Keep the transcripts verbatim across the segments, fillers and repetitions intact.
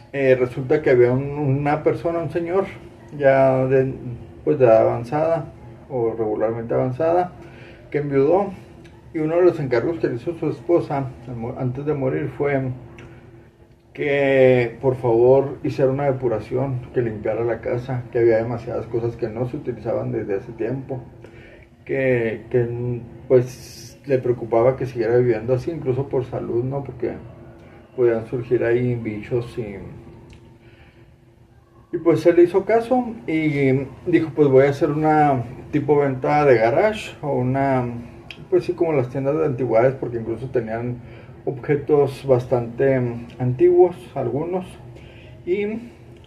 Eh, resulta que había un- una persona, un señor, ya de, pues de edad avanzada o regularmente avanzada, que enviudó, y uno de los encargos que le hizo su esposa antes de morir fue que por favor hiciera una depuración, que limpiara la casa, que había demasiadas cosas que no se utilizaban desde hace tiempo, que, que pues le preocupaba que siguiera viviendo así, incluso por salud, ¿no? Porque podían surgir ahí bichos y Y pues él hizo caso y dijo, pues voy a hacer una tipo venta de garage o una, pues sí, como las tiendas de antigüedades, porque incluso tenían objetos bastante antiguos, algunos. Y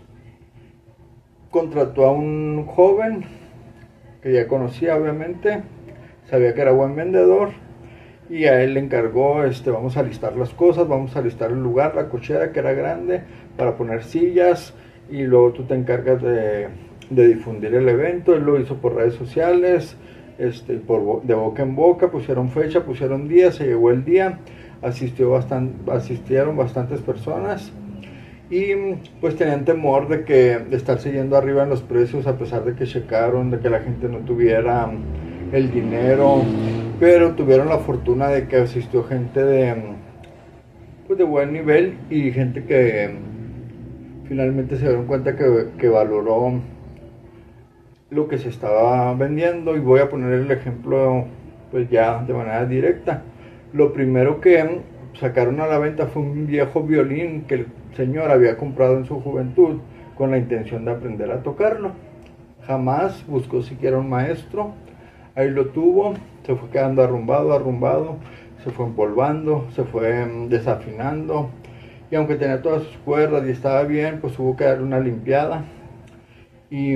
contrató a un joven que ya conocía, obviamente, sabía que era buen vendedor, y a él le encargó, este, vamos a listar las cosas, vamos a listar el lugar, la cochera que era grande, para poner sillas, y luego tú te encargas de, de difundir el evento. Él lo hizo por redes sociales, este, por, de boca en boca, pusieron fecha, pusieron día, se llegó el día, asistió bastan, asistieron bastantes personas, y pues tenían temor de que de estar siguiendo arriba en los precios, a pesar de que checaron, de que la gente no tuviera el dinero, pero tuvieron la fortuna de que asistió gente de, pues de buen nivel, y gente que finalmente se dieron cuenta que, que valoró lo que se estaba vendiendo. Y voy a poner el ejemplo pues ya de manera directa. Lo primero que sacaron a la venta fue un viejo violín que el señor había comprado en su juventud con la intención de aprender a tocarlo. Jamás buscó siquiera un maestro. Ahí lo tuvo, se fue quedando arrumbado, arrumbado, se fue empolvando, se fue desafinando, y aunque tenía todas sus cuerdas y estaba bien, pues hubo que darle una limpiada. Y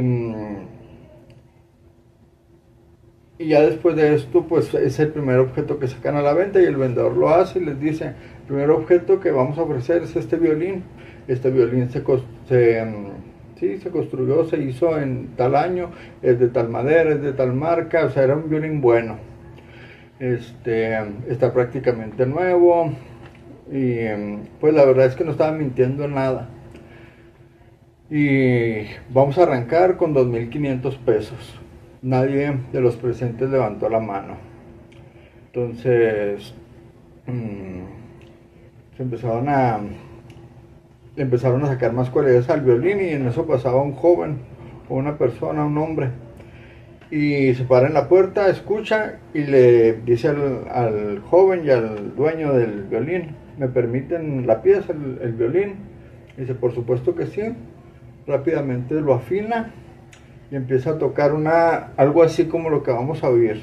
Y ya después de esto, pues es el primer objeto que sacan a la venta, y el vendedor lo hace y les dice, el primer objeto que vamos a ofrecer es este violín. Este violín se, se, sí, se construyó, se hizo en tal año, es de tal madera, es de tal marca, o sea, era un violín bueno. Este, está prácticamente nuevo, y pues la verdad es que no estaba mintiendo nada. Y vamos a arrancar con dos mil quinientos pesos. Nadie de los presentes levantó la mano. Entonces, mmm, se empezaron a, empezaron a sacar más cualidades al violín, y en eso pasaba un joven, o una persona, un hombre, y se para en la puerta, escucha y le dice al, al joven y al dueño del violín, ¿me permiten la pieza, el, el violín? Y dice, por supuesto que sí. Rápidamente lo afina y empieza a tocar una, algo así como lo que vamos a oír.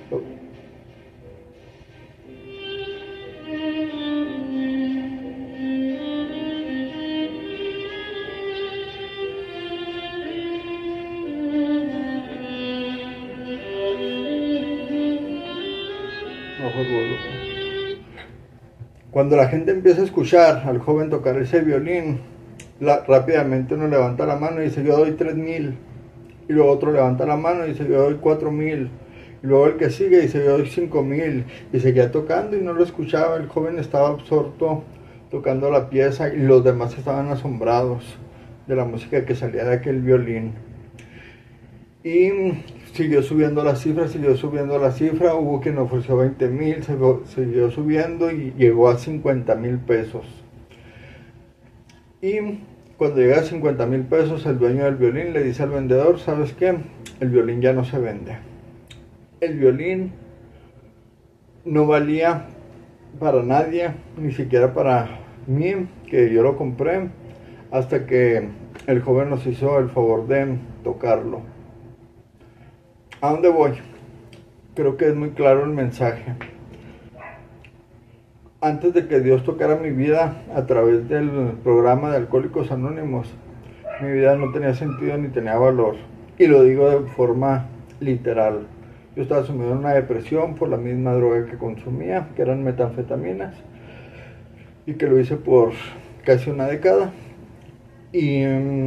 Cuando la gente empieza a escuchar al joven tocar ese violín, la, rápidamente uno levanta la mano y dice, yo doy tres mil. Y luego otro levanta la mano y dice, yo doy cuatro mil. Y luego el que sigue dice, yo doy cinco mil. Y seguía tocando y no lo escuchaba. El joven estaba absorto tocando la pieza, y los demás estaban asombrados de la música que salía de aquel violín. Y siguió subiendo la cifra, siguió subiendo la cifra, hubo quien ofreció veinte mil, siguió subiendo y llegó a cincuenta mil pesos. Y cuando llega a cincuenta mil pesos, el dueño del violín le dice al vendedor, ¿sabes qué? El violín ya no se vende. El violín no valía para nadie, ni siquiera para mí, que yo lo compré, hasta que el joven nos hizo el favor de tocarlo. ¿A dónde voy? Creo que es muy claro el mensaje. Antes de que Dios tocara mi vida a través del programa de Alcohólicos Anónimos, mi vida no tenía sentido ni tenía valor. Y lo digo de forma literal. Yo estaba sumido en una depresión por la misma droga que consumía, que eran metanfetaminas, y que lo hice por casi una década. Y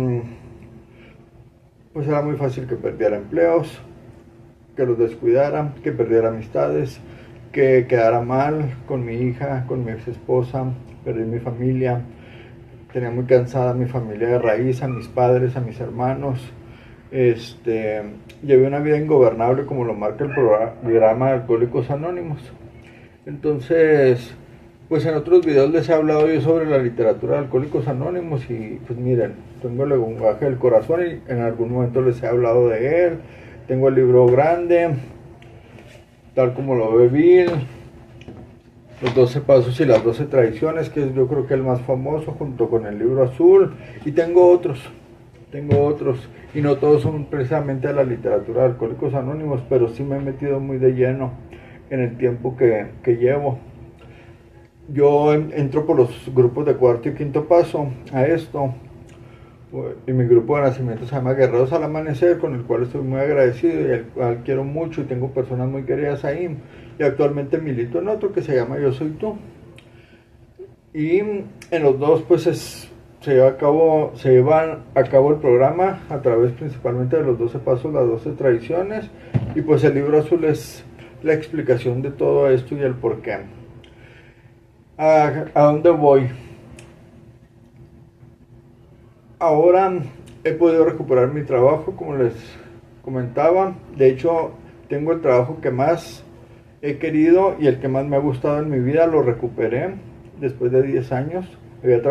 pues era muy fácil que perdiera empleos, que los descuidara, que perdiera amistades, que quedara mal con mi hija, con mi ex esposa, perdí mi familia, tenía muy cansada a mi familia de raíz, a mis padres, a mis hermanos. Este, llevé una vida ingobernable como lo marca el programa de Alcohólicos Anónimos. Entonces, pues en otros videos les he hablado yo sobre la literatura de Alcohólicos Anónimos y pues miren, tengo el lenguaje del corazón y en algún momento les he hablado de él. Tengo el libro grande, tal como lo ve Bill, los doce pasos y las doce tradiciones, que es yo creo que el más famoso, junto con el libro azul, y tengo otros, tengo otros, y no todos son precisamente de la literatura de Alcohólicos Anónimos, pero sí me he metido muy de lleno en el tiempo que, que llevo. Yo entro por los grupos de cuarto y quinto paso a esto, y mi grupo de nacimiento se llama Guerreros al Amanecer, con el cual estoy muy agradecido y al cual quiero mucho y tengo personas muy queridas ahí, y actualmente milito en otro que se llama Yo Soy Tú, y en los dos pues es, se lleva a cabo, se lleva a cabo el programa a través principalmente de los doce pasos, las doce tradiciones, y pues el libro azul es la explicación de todo esto y el porqué. ¿A, a dónde voy? Ahora he podido recuperar mi trabajo, como les comentaba. De hecho, tengo el trabajo que más he querido y el que más me ha gustado en mi vida. Lo recuperé después de diez años. Había